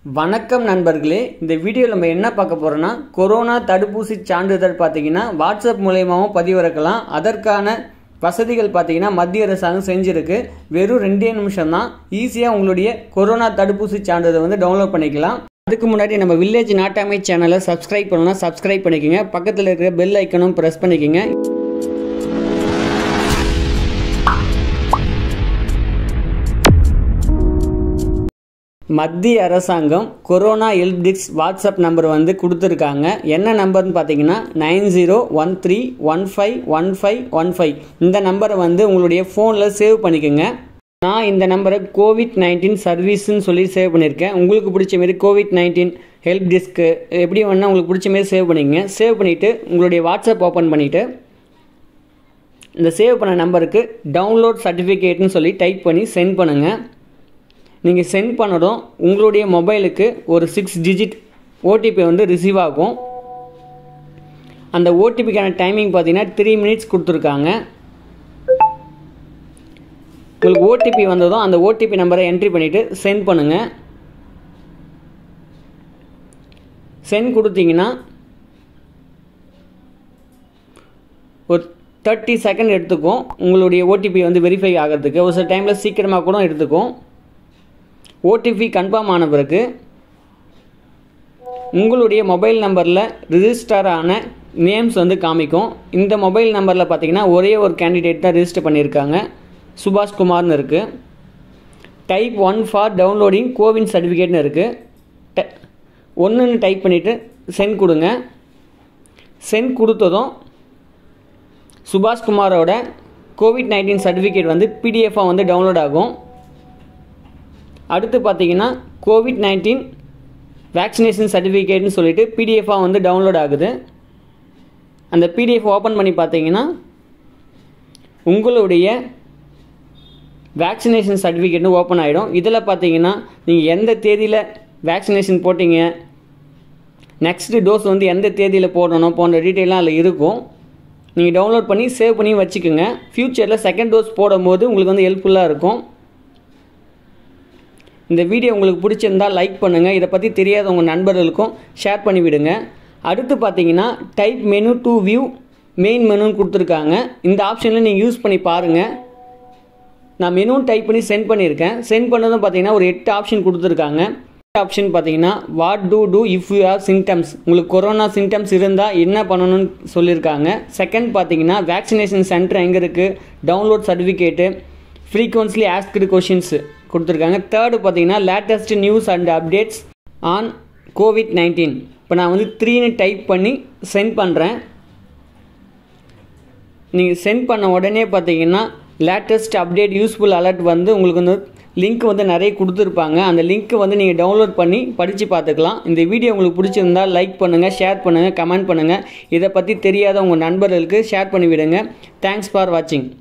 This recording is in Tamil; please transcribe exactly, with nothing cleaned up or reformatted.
வணக்கம் நண்பர்களே, இந்த வீடியோவில் நம்ம என்ன பார்க்க போகிறோன்னா, கொரோனா தடுப்பூசி சான்றிதழ் பார்த்தீங்கன்னா வாட்ஸ்அப் மூலயமாவும் பதிவிறக்கலாம். அதற்கான வசதிகள் பார்த்தீங்கன்னா மத்திய அரசாங்கம் செஞ்சுருக்கு. வெறும் ரெண்டே நிமிஷம் தான் ஈஸியாக உங்களுடைய கொரோனா தடுப்பூசி சான்றிதழ் வந்து டவுன்லோட் பண்ணிக்கலாம். அதுக்கு முன்னாடி நம்ம வில்லேஜ் நாட்டாமை சேனலை சப்ஸ்கிரைப் பண்ணணும்னா சப்ஸ்கிரைப் பண்ணிக்கோங்க. பக்கத்தில் இருக்கிற பெல் ஐக்கனும் ப்ரெஸ் பண்ணிக்கோங்க. மத்திய அரசாங்கம் corona help desk WhatsApp number வந்து கொடுத்துருக்காங்க. என்ன நம்பர்னு பார்த்தீங்கன்னா nine zero one three one five one five one five இந்த நம்பரை வந்து உங்களுடைய ஃபோனில் சேவ் பண்ணிக்கோங்க. நான் இந்த நம்பரை கோவிட் நைன்டீன் சர்வீஸ்ன்னு சொல்லி சேவ் பண்ணியிருக்கேன். உங்களுக்கு பிடிச்ச மாரி கோவிட் நைன்டீன் ஹெல்ப் டெஸ்க்கு எப்படி வேணால் உங்களுக்கு பிடிச்ச மாரி சேவ் பண்ணிக்கங்க. சேவ் பண்ணிவிட்டு உங்களுடைய வாட்ஸ்அப் ஓப்பன் பண்ணிவிட்டு இந்த சேவ் பண்ண நம்பருக்கு டவுன்லோட் சர்டிஃபிகேட்னு சொல்லி டைப் பண்ணி சென்ட் பண்ணுங்கள். நீங்கள் சென்ட் பண்ணதும் உங்களுடைய மொபைலுக்கு ஒரு சிக்ஸ் டிஜிட் ஓடிபி வந்து ரிசீவ் ஆகும். அந்த ஓடிபிக்கான டைமிங் பார்த்தீங்கன்னா த்ரீ மினிட்ஸ் கொடுத்துருக்காங்க. உங்களுக்கு ஓடிபி வந்ததும் அந்த ஓடிபி நம்பரை என்ட்ரி பண்ணிவிட்டு சென்ட் பண்ணுங்கள். சென்ட் கொடுத்தீங்கன்னா ஒரு தேர்ட்டி செகண்ட் எடுத்துக்கும் உங்களுடைய ஓடிபி வந்து வெரிஃபை ஆகிறதுக்கு. ஒரு சில டைமில் சீக்கிரமாக கூட எடுத்துக்கும். ஓடிபி கன்ஃபார்ம் ஆன பிறகு உங்களுடைய மொபைல் நம்பரில் ரிஜிஸ்டர் ஆன நேம்ஸ் வந்து காமிக்கும். இந்த மொபைல் நம்பரில் பார்த்தீங்கன்னா ஒரே ஒரு கேண்டிடேட் தான் ரிஜிஸ்டர் பண்ணியிருக்காங்க, சுபாஷ் குமார்னு இருக்குது. Type one for downloading CoWIN சர்டிஃபிகேட்னு இருக்குது. ட ஒன்றுன்னு டைப் பண்ணிவிட்டு சென்ட் கொடுங்க. சென்ட் கொடுத்ததும் சுபாஷ் குமாரோட கோவிட் நைன்டீன் சர்டிஃபிகேட் வந்து பிடிஎஃபாக வந்து டவுன்லோட் ஆகும். அடுத்து பார்த்தீங்கன்னா கோவிட் நைன்டீன் வேக்சினேஷன் சர்டிஃபிகேட்னு சொல்லிட்டு பிடிஎஃபாக வந்து டவுன்லோட் ஆகுது. அந்த பிடிஎஃப் ஓப்பன் பண்ணி பார்த்தீங்கன்னா உங்களுடைய வேக்சினேஷன் சர்டிஃபிகேட்னு ஓப்பன் ஆகிடும். இதில் பார்த்தீங்கன்னா நீங்கள் எந்த தேதியில் வேக்சினேஷன் போட்டிங்க, நெக்ஸ்ட்டு டோஸ் வந்து எந்த தேதியில் போடணும் போன்ற டீட்டெயிலாம் அதில் இருக்கும். நீங்கள் டவுன்லோட் பண்ணி சேவ் பண்ணி வச்சுக்கோங்க. ஃப்யூச்சரில் செகண்ட் டோஸ் போடும்போது உங்களுக்கு வந்து ஹெல்ப்ஃபுல்லாக இருக்கும். இந்த வீடியோ உங்களுக்கு பிடிச்சிருந்தால் லைக் பண்ணுங்கள். இதை பற்றி தெரியாத உங்கள் நண்பர்களுக்கும் ஷேர் பண்ணிவிடுங்க. அடுத்து பார்த்தீங்கன்னா type menu to view main மெனுன்னு கொடுத்துருக்காங்க. இந்த ஆப்ஷனில் நீங்கள் யூஸ் பண்ணி பாருங்கள். நான் மெனுன்னு டைப் பண்ணி சென்ட் பண்ணியிருக்கேன். சென்ட் பண்ணதும் பார்த்தீங்கன்னா ஒரு எட்டு ஆப்ஷன் கொடுத்துருக்காங்க. ஆப்ஷன் பார்த்தீங்கன்னா what to do if you have symptoms, உங்களுக்கு கொரோனா சிம்டம்ஸ் இருந்தால் என்ன பண்ணணும்னு சொல்லியிருக்காங்க. செகண்ட் பார்த்தீங்கன்னா வேக்சினேஷன் சென்டர் எங்கே இருக்குது, download certificate, frequently asked questions கொடுத்துருக்காங்க. தேர்டு பார்த்தீங்கன்னா latest news and updates on COVID nineteen. இப்போ நான் வந்து த்ரீன்னு டைப் பண்ணி சென்ட் பண்ணுறேன். நீங்கள் சென்ட் பண்ண உடனே பார்த்தீங்கன்னா லேட்டஸ்ட் அப்டேட் யூஸ்ஃபுல் அலர்ட் வந்து உங்களுக்கு வந்து லிங்க் வந்து நிறைய கொடுத்துருப்பாங்க. அந்த லிங்க் வந்து நீங்கள் டவுன்லோட் பண்ணி படித்து பார்த்துக்கலாம். இந்த வீடியோ உங்களுக்கு பிடிச்சிருந்தால் லைக் பண்ணுங்கள், ஷேர் பண்ணுங்கள், கமெண்ட் பண்ணுங்கள். இதை பற்றி தெரியாத உங்கள் நண்பர்களுக்கு ஷேர் பண்ணிவிடுங்க. தேங்க்ஸ் ஃபார் வாட்சிங்.